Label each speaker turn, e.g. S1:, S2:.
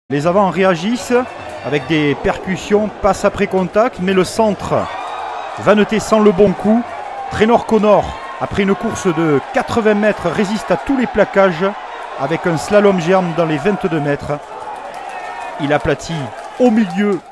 S1: Les avants réagissent avec des percussions, passe après contact, mais le centre, Vaneté sans le bon coup. Traynor Connor, après une course de 80 mètres, résiste à tous les plaquages avec un slalom géant dans les 22 mètres. Il aplatit au milieu